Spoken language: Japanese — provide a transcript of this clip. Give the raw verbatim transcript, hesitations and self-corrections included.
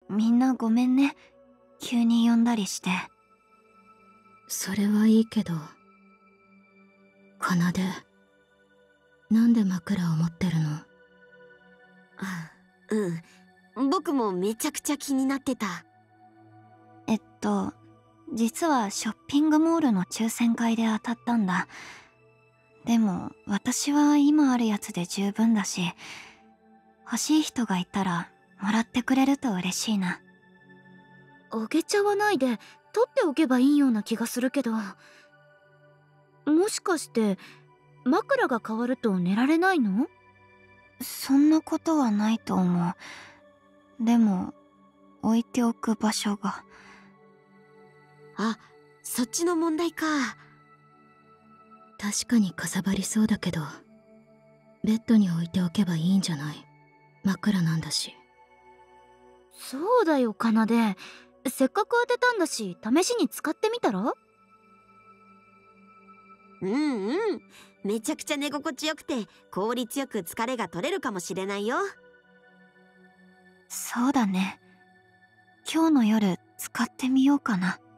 みんなごめんね。急に呼んだりして。 それはいいけど、奏、なんで枕を持ってるの？ あ、うん。僕もめちゃくちゃ気になってた。 えっと、実はショッピングモールの抽選会で当たったんだ。でも、私は今あるやつで十分だし、欲しい人がいたら、もらってくれると嬉しいな。 あげちゃわないで、取っておけばいいような気がするけど。もしかして、枕が変わると寝られないの？ そんなことはないと思う。でも、置いておく場所が。 あ、そっちの問題か。 確かにかさばりそうだけど、ベッドに置いておけばいいんじゃない？枕なんだし。そうだよ、奏。せっかく当てたんだし、試しに使ってみたら？ うんうん。めちゃくちゃ寝心地よくて効率よく疲れが取れるかもしれないよ。 そうだね。今日の夜使ってみようかな。